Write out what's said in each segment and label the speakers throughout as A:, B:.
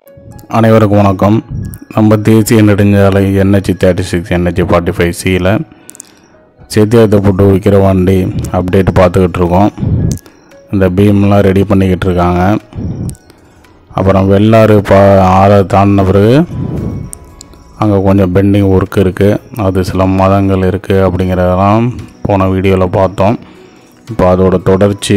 A: அனைவருக்கும் வணக்கம். நம்ம தேசிய நெடுஞ்சாலை NH36 NH45Cயில் சேத்தியாத்த போட்டு விற்கிற வண்டி அப்டேட் பார்த்துக்கிட்டு இருக்கோம். இந்த பீம்லாம் ரெடி பண்ணிக்கிட்டு இருக்காங்க. அப்புறம் வெள்ளாறு ஆறை தாண்டின பிறகு அங்கே கொஞ்சம் பெண்டிங் ஒர்க் இருக்குது, அது சில மாதங்கள் இருக்குது அப்படிங்கிறதெல்லாம் போன வீடியோவில் பார்த்தோம். இப்போ அதோட தொடர்ச்சி.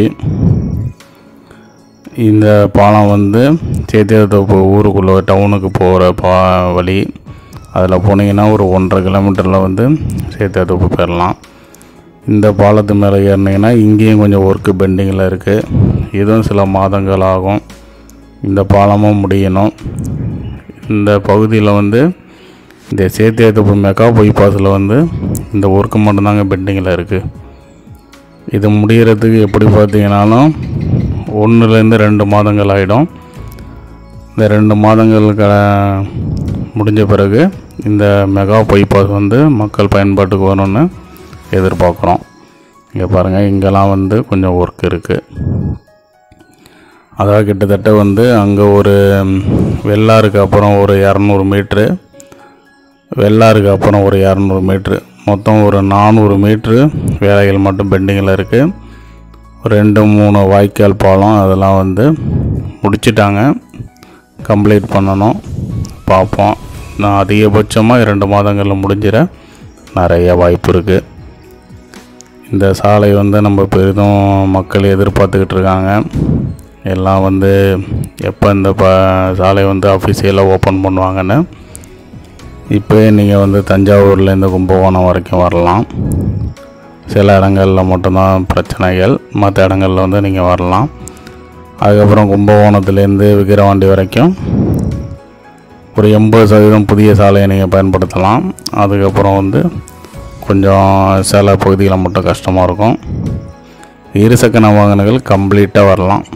A: இந்த பாலம் சேத்தியாத்தோப்பு ஊருக்குள்ளே டவுனுக்கு போகிற வழி. அதில் போனீங்கன்னா ஒரு 1.5 கிலோமீட்டரில் சேத்தியாத்தோப்பு போயிடலாம். இந்த பாலத்து மேலே ஏறினீங்கன்னா இங்கேயும் கொஞ்சம் ஒர்க்கு பெண்டிங்கில் இருக்குது. இதுவும் சில மாதங்கள் ஆகும். இந்த பாலமும் முடியணும். இந்த பகுதியில் இந்த சேத்தியாத்தோப்பு மெகா பைபாஸில் இந்த ஒர்க்கு மட்டும்தாங்க பெண்டிங்கில் இருக்குது. இது முடிகிறதுக்கு எப்படி பார்த்தீங்கன்னாலும் 1-2 மாதங்கள் ஆகிடும். இந்த 2 மாதங்களுக்கு முடிஞ்ச பிறகு இந்த மெகா பைபாஸ் மக்கள் பயன்பாட்டுக்கு வரணும்னு எதிர்பார்க்குறோம். இங்கே பாருங்கள், இங்கெல்லாம் கொஞ்சம் ஒர்க் இருக்குது. அதாவது கிட்டத்தட்ட அங்கே ஒரு வெள்ளாருக்கு அப்புறம் ஒரு 200 மீட்ரு, வெள்ளாருக்கு அப்புறம் ஒரு 200 மீட்ரு, மொத்தம் ஒரு 400 மீட்ரு வேலைகள் மட்டும் பெண்டிங்கில் இருக்குது. 2-3 வாய்க்கால் பாலம் அதெல்லாம் முடிச்சிட்டாங்க. கம்ப்ளீட் பண்ணணும். பார்ப்போம். நான் அதிகபட்சமாக 2 மாதங்களில் முடிஞ்சிட நிறைய வாய்ப்பு இருக்குது. இந்த சாலை நம்ம பெரிதும் மக்கள் எதிர்பார்த்துக்கிட்டு இருக்காங்க. எல்லாம் எப்போ இந்த சாலை அஃபிஷியலாக ஓப்பன் பண்ணுவாங்கன்னு. இப்போ நீங்கள் தஞ்சாவூர்லேருந்து கும்பகோணம் வரைக்கும் வரலாம். சில இடங்களில் மட்டும்தான் பிரச்சனைகள், மற்ற இடங்களில் நீங்கள் வரலாம். அதுக்கப்புறம் கும்பகோணத்துலேருந்து விக்கிரவாண்டி வரைக்கும் ஒரு 80% புதிய சாலையை நீங்கள் பயன்படுத்தலாம். அதுக்கப்புறம் கொஞ்சம் சில பகுதியில் மட்டும் கஷ்டமாக இருக்கும். இருசக்கர வாகனங்கள் கம்ப்ளீட்டாக வரலாம்.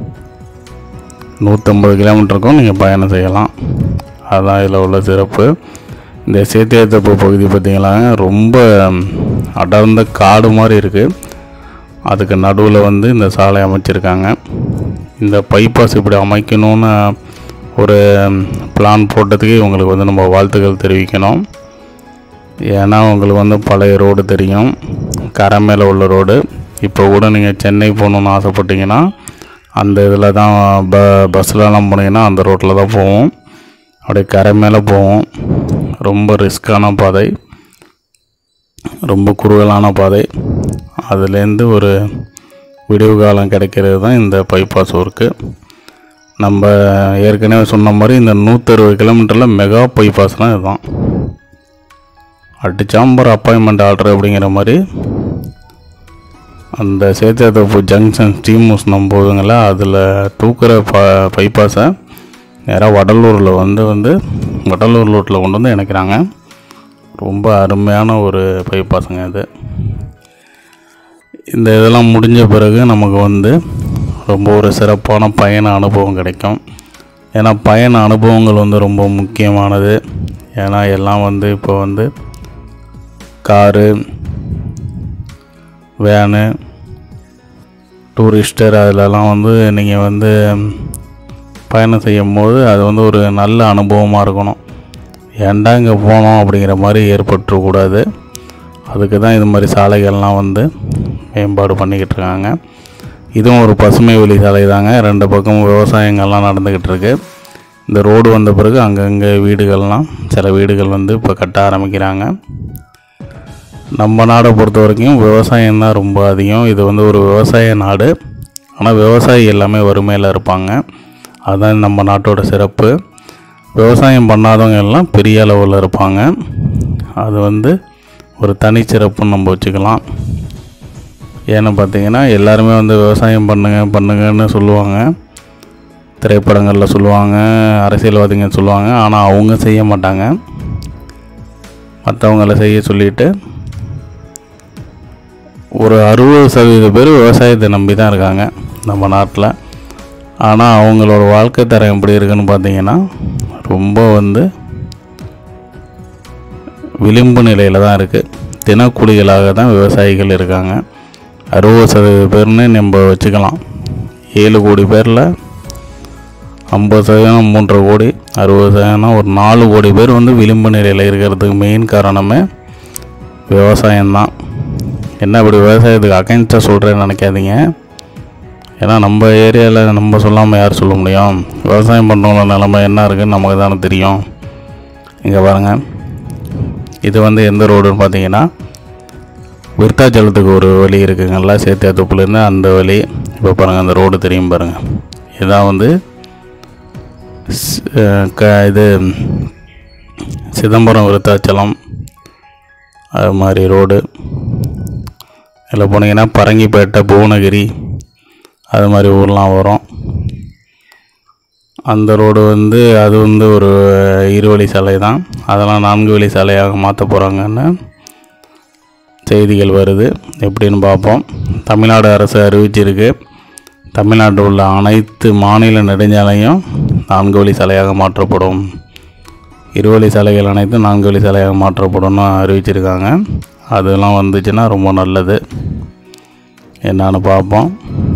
A: 150 கிலோமீட்டருக்கும் நீங்கள் பயணம் செய்யலாம். அதுதான் இதில் உள்ள சிறப்பு. இந்த சேத்தியாத்தோப்பு பகுதி பார்த்திங்களா, ரொம்ப அடர்ந்த காடு மாதிரி இருக்குது. அதுக்கு நடுவில் இந்த சாலை அமைச்சிருக்காங்க. இந்த பைபாஸ் இப்படி அமைக்கணும்னு ஒரு பிளான் போட்டதுக்கு இவங்களுக்கு நம்ம வாழ்த்துக்கள் தெரிவிக்கணும். ஏன்னா உங்களுக்கு பழைய ரோடு தெரியும், கரை மேலே உள்ள ரோடு. இப்போ கூட நீங்கள் சென்னை போகணுன்னு ஆசைப்பட்டீங்கன்னா அந்த இதில் தான் பஸ்லலாம் போனீங்கன்னா அந்த ரோட்டில் தான் போவோம். அப்படியே கரை மேலே போவோம். ரொம்ப ரிஸ்க்கான பாதை, ரொம்ப குறுகலான பாதை. அதுலேருந்து ஒரு விடிவு காலம் கிடைக்கிறது தான் இந்த பைபாஸ் ஒர்க்கு. நம்ம ஏற்கனவே சொன்ன மாதிரி இந்த 160 கிலோமீட்டரில் மெகா பைபாஸ்லாம் இதுதான். அடிச்சாம்பர் அப்பாயின்மெண்ட் ஆர்டர் அப்படிங்கிற மாதிரி அந்த சேத்தியாத்தோப்பு ஜங்ஷன் ஸ்ரீமுஷ்ணம் நம்போதுங்களா, அதில் தூக்குற பைபாஸை நேராக வடலூரில் வடலூர் ரோட்டில் கொண்டு இணைக்கிறாங்க. ரொம்ப அருமையான ஒரு பைபாஸுங்க இது. இந்த இதெல்லாம் முடிஞ்ச பிறகு நமக்கு ரொம்ப ஒரு சிறப்பான பயண அனுபவம் கிடைக்கும். ஏன்னா பயண அனுபவங்கள் ரொம்ப முக்கியமானது. ஏன்னா எல்லாம் இப்போ காரு, வேனு, டூரிஸ்டர் அதிலலாம் நீங்கள் பயணம் செய்யும் போது அது ஒரு நல்ல அனுபவமாக இருக்கணும். ஏன்டா இங்கே போனோம் அப்படிங்கிற மாதிரி ஏற்பட்டுறக்கூடாது. அதுக்கு தான் இது மாதிரி சாலைகள்லாம் மேம்பாடு பண்ணிக்கிட்டு இருக்காங்க. இதுவும் ஒரு பசுமை வழி சாலை தாங்க. 2 பக்கமும் விவசாயங்கள்லாம் நடந்துக்கிட்டு இருக்கு. இந்த ரோடு வந்த பிறகு அங்கங்கே வீடுகள்லாம், சில வீடுகள் இப்போ கட்ட ஆரம்பிக்கிறாங்க. நம்ம நாடை பொறுத்த வரைக்கும் விவசாயம் தான் ரொம்ப அதிகம். இது ஒரு விவசாய நாடு. ஆனால் விவசாயி எல்லாமே வறுமையில் இருப்பாங்க. அதுதான் நம்ம நாட்டோட சிறப்பு. விவசாயம் பண்ணாதவங்க எல்லாம் பெரிய அளவில் இருப்பாங்க. அது ஒரு தனிச்சிறப்புன்னு நம்ம வச்சுக்கலாம். ஏன்னு பார்த்தீங்கன்னா எல்லாருமே விவசாயம் பண்ணுங்கன்னு சொல்லுவாங்க. திரைப்படங்களில் சொல்லுவாங்க, அரசியல்வாதிங்க சொல்லுவாங்க. ஆனால் அவங்க செய்ய மாட்டாங்க. மற்றவங்கள செய்ய சொல்லிவிட்டு ஒரு 60% பேர் விவசாயத்தை நம்பி தான் இருக்காங்க நம்ம நாட்டில். ஆனால் அவங்களோட வாழ்க்கை தரம் எப்படி இருக்குன்னு பார்த்தீங்கன்னா ரொம்ப விளிம்பு நிலையில் தான் இருக்குது. தினக்கூலிகளாக தான் விவசாயிகள் இருக்காங்க. 60% பேர்னு நம்ம வச்சுக்கலாம். 7 கோடி பேரில் 50% 3.5 கோடி, 60% ஒரு 4 கோடி பேர் வந்து விளிம்பு நிலையில் இருக்கிறதுக்கு மெயின் காரணமே விவசாயம்தான். என்ன இப்படி விவசாயத்துக்கு அகைன்ஸ்டாக சொல்கிறேன்னு நினைக்காதீங்க. ஏன்னா நம்ம ஏரியாவில் நம்ம சொல்லாமல் யார் சொல்ல முடியும்? விவசாயம் பண்ணுறவங்கள நிலைமை என்ன இருக்குதுன்னு நமக்கு தானே தெரியும். இங்கே பாருங்கள், இது வந்து எந்த ரோடுன்னு பார்த்தீங்கன்னா விருத்தாச்சலத்துக்கு ஒரு வழி இருக்குங்கல்ல, சேத்தியாத்தோப்புலேருந்து அந்த வழி. இப்போ பாருங்கள், அந்த ரோடு தெரியும் பாருங்கள். இதுதான் வந்து இது சிதம்பரம் விருத்தாச்சலம் அது மாதிரி ரோடு. இதில் போனீங்கன்னா பரங்கிப்பேட்டை, புவனகிரி அது மாதிரி ஊர்லாம் வரும். அந்த ரோடு வந்து அது வந்து ஒரு 2 வழி சாலை தான். அதெல்லாம் 4 வழி சாலையாக மாற்ற போகிறாங்கன்னு செய்திகள் வருது. எப்படின்னு பார்ப்போம். தமிழ்நாடு அரசு அறிவிச்சிருக்கு, தமிழ்நாட்டில் உள்ள அனைத்து மாநில நெடுஞ்சாலையும் 4 வழி சாலையாக மாற்றப்படும். 2 வழி சாலைகள் அனைத்தும் 4 வழி சாலையாக மாற்றப்படும்னு அறிவிச்சிருக்காங்க. அதெல்லாம் வந்துச்சுன்னா ரொம்ப நல்லது. என்னன்னு பார்ப்போம்.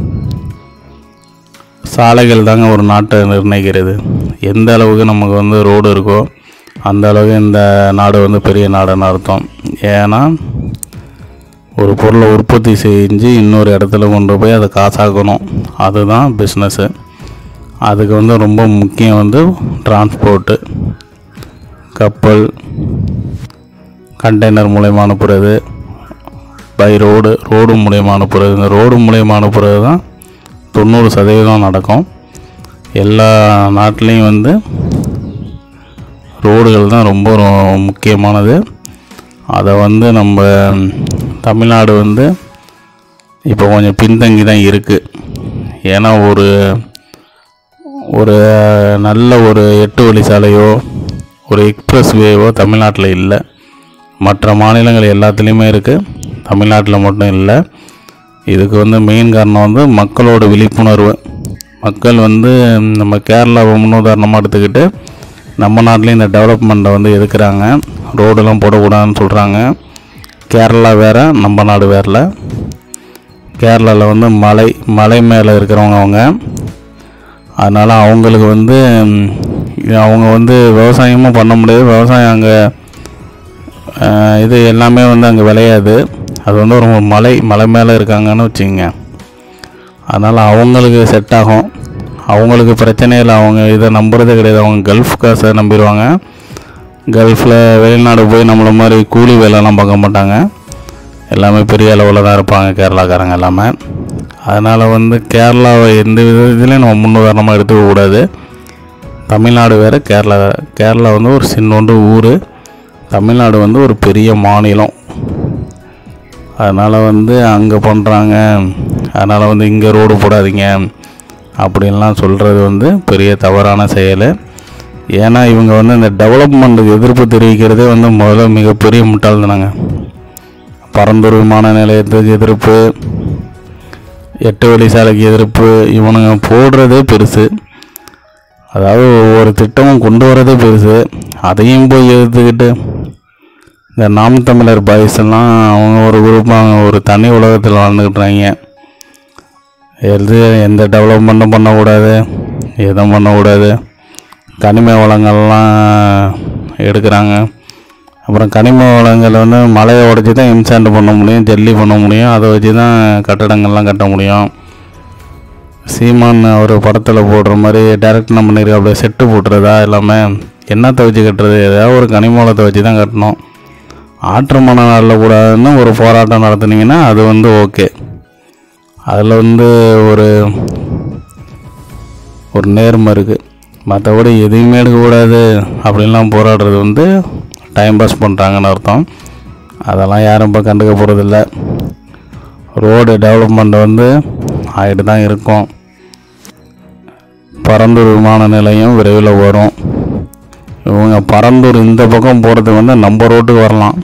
A: சாலைகள் தாங்க ஒரு நாட்டை நிர்ணயிக்கிறது. எந்த அளவுக்கு நமக்கு வந்து ரோடு இருக்கோ அந்த அளவுக்கு இந்த நாடு வந்து பெரிய நாடுன்னு அர்த்தம். ஏன்னா ஒரு பொருளை உற்பத்தி செஞ்சு இன்னொரு இடத்துல கொண்டு போய் அதை காசாக்கணும். அதுதான் பிஸ்னஸ்ஸு. அதுக்கு வந்து ரொம்ப முக்கியம் வந்து டிரான்ஸ்போர்ட்டு, கப்பல், கண்டெய்னர் மூலயமா அனுப்புறது, பை ரோடு மூலயமா அனுப்புறது. இந்த ரோடு மூலயமா அனுப்புறது தான் 90% நடக்கும். எல்லா நாட்டிலையும் வந்து ரோடுகள் தான் ரொம்ப முக்கியமானது. அதை வந்து நம்ம தமிழ்நாடு வந்து இப்போ கொஞ்சம் பின்தங்கி தான் இருக்குது. ஏன்னா ஒரு நல்ல ஒரு 8 வழி சாலையோ ஒரு எக்ஸ்பிரஸ் வேவோ தமிழ்நாட்டில் இல்லை. மற்ற மாநிலங்கள் எல்லாத்துலேயுமே இருக்குது, தமிழ்நாட்டில் மட்டும் இல்லை. இதுக்கு வந்து மெயின் காரணம் வந்து மக்களோட விழிப்புணர்வு. மக்கள் வந்து நம்ம கேரளாவை முன்னுதாரணமாக எடுத்துக்கிட்டு நம்ம நாட்டிலையும் இந்த டெவலப்மெண்ட்டை வந்து எதுக்குறாங்க. ரோடெல்லாம் போடக்கூடாதுன்னு சொல்கிறாங்க. கேரளா வேறு, நம்ம நாடு வேறில். கேரளாவில் வந்து மலை மேலே இருக்கிறவங்க அவங்க. அதனால் அவங்களுக்கு வந்து அவங்க வந்து விவசாயமும் பண்ண முடியாது. விவசாயம் அங்கே இது எல்லாமே வந்து அங்கே விளையாது. அது வந்து ஒரு மலை மேலே இருக்காங்கன்னு வச்சுக்கோங்க. அதனால் அவங்களுக்கு செட் ஆகும். அவங்களுக்கு பிரச்சனை இல்லை. அவங்க இதை நம்புறதே கிடையாது. அவங்க கல்ஃப் காசை நம்பிடுவாங்க. கல்ஃபில் வெளிநாடு போய் நம்மளை மாதிரி கூலி வேலைலாம் பார்க்க மாட்டாங்க. எல்லாமே பெரிய அளவில் தான் இருப்பாங்க கேரளாக்காரங்க எல்லாமே. அதனால் வந்து கேரளாவை எந்த விதத்துலேயும் நம்ம முன்னுதாரணமாக எடுத்துக்கக்கூடாது. தமிழ்நாடு வேறு, கேரளா வந்து ஒரு சின்னொன்று ஊர், தமிழ்நாடு வந்து ஒரு பெரிய மாநிலம். அதனால் வந்து அங்கே பண்ணுறாங்க, அதனால் வந்து இங்கே ரோடு போடாதீங்க அப்படின்லாம் சொல்கிறது வந்து பெரிய தவறான செயல். ஏன்னா இவங்க வந்து இந்த டெவலப்மெண்ட்டுக்கு எதிர்ப்பு தெரிவிக்கிறதே வந்து முதல்ல மிகப்பெரிய முட்டாள்தானாங்க. பரந்தூர் விமான நிலையத்துக்கு எதிர்ப்பு, 8 வழி சாலைக்கு எதிர்ப்பு, இவனுங்க போடுறதே பெருசு. அதாவது ஒவ்வொரு திட்டமும் கொண்டு வரதே பெருசு. அதையும் போய் எதிர்த்துக்கிட்டு இந்த நாம் தமிழர் பாய்ஸ் எல்லாம் அவங்க ஒரு குரூப்பாக ஒரு தனி உலகத்தில் வாழ்ந்துக்கிட்டுறாங்க. எந்த டெவலப்மெண்ட்டும் பண்ணக்கூடாது, எதுவும் பண்ணக்கூடாது. கனிம வளங்கள்லாம் எடுக்கிறாங்க. அப்புறம் கனிம வளங்கள் வந்து மலையை உடச்சி தான் இம்சாண்ட் பண்ண முடியும், ஜல்லி பண்ண முடியும். அதை வச்சு தான் கட்டடங்கள்லாம் கட்ட முடியும். சீமான் ஒரு படத்தில் போடுற மாதிரி டேரக்ட் நம்ம பண்ணியிருக்க அப்படியே செட்டு போட்டுறதா எல்லாமே. என்னத்தை வச்சு கட்டுறது? ஏதாவது ஒரு கனிம வளத்தை வச்சு தான் கட்டணும். ஆற்றுமான நாளில் கூடாதுன்னு ஒரு போராட்டம் நடத்துனீங்கன்னா அது வந்து ஓகே. அதில் வந்து ஒரு நேர்மை இருக்குது. மற்றபடி எதையுமே எடுக்கக்கூடாது அப்படின்லாம் போராடுறது வந்து டைம் பாஸ் பண்ணுறாங்கன்னு அர்த்தம். அதெல்லாம் யாரும் இப்போ கண்டுக்க போகிறதில்ல. ரோடு டெவலப்மெண்ட் வந்து ஆகிட்டு தான் இருக்கும். பரந்தூர் விமான நிலையம் விரைவில் வரும். இவங்க பரந்தூர் இந்த பக்கம் போகிறதுக்கு வந்து நம்ம ரோட்டுக்கு வரலாம்.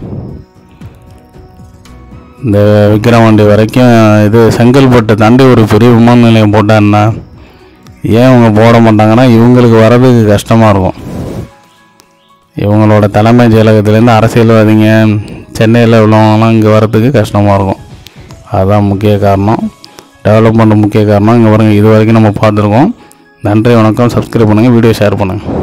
A: இந்த விக்கிரவாண்டி வரைக்கும் இது செங்கல்பட்டு தாண்டி ஒரு பெரிய விமான நிலையம் போட்டான்னா ஏன் இவங்க போட மாட்டாங்கன்னா இவங்களுக்கு வர்றதுக்கு கஷ்டமாக இருக்கும். இவங்களோட தலைமைச் செயலகத்துலேருந்து அரசியல்வாதிங்க சென்னையில் உள்ளவங்களாம் இங்கே வர்றதுக்கு கஷ்டமாக இருக்கும். அதுதான் முக்கிய காரணம். டெவலப்மெண்ட் முக்கிய காரணம். இங்கே பாருங்கள், இது வரைக்கும் நம்ம பார்த்துருக்கோம். நன்றி, வணக்கம். சப்ஸ்கிரைப் பண்ணுங்கள், வீடியோ ஷேர் பண்ணுங்கள்.